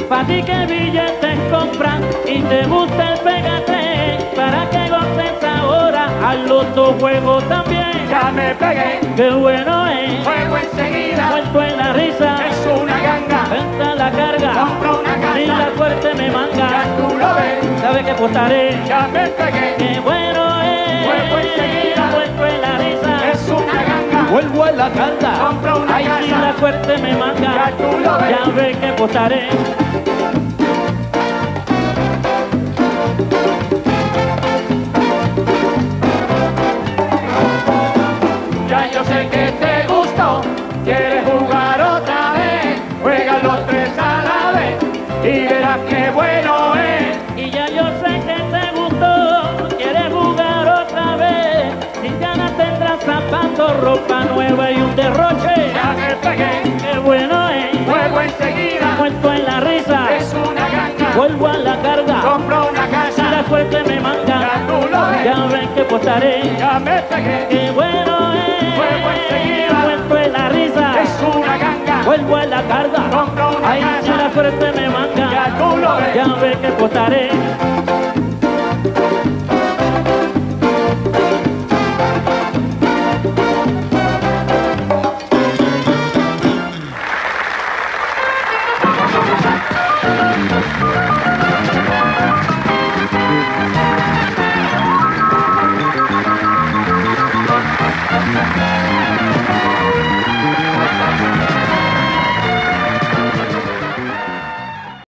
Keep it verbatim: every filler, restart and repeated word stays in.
Pa' ti que billetes compran y te gusta el pégate, para que goces ahora al loto juego también. Ya me pegué, Qué bueno es, juego enseguida, muerto en la risa, es una ganga. venta la carga, Compro una casa, si la suerte me ya manga, tú lo ves, sabe que apostaré. ya me pegué, Qué bueno es, juego enseguida, muerto en la risa, es una ganga. vuelvo en la carga, Compro una ay si casa, la suerte me manga, ya tú lo ves, ya ve que apostaré. ya yo sé que te gustó, quieres jugar otra vez, juega los tres a la vez y verás qué bueno es. Y ya yo sé que te gustó, quieres jugar otra vez. Si ganas tendrás zapatos, ropa nueva y un derroche. Ya me pegué, Qué bueno es, juego enseguida, muerto en la risa, es una ganga. vuelvo a la carga, Compro una si la casa, suerte me manga, ya tú lo ves, ya ven que apostaré. ya me pegué, Qué bueno es, juego enseguida, muerto en la risa, es una ganga. vuelvo a la carga, Compro una ay si casa, la suerte me manga, ya tú lo ves, ya ven que apostaré.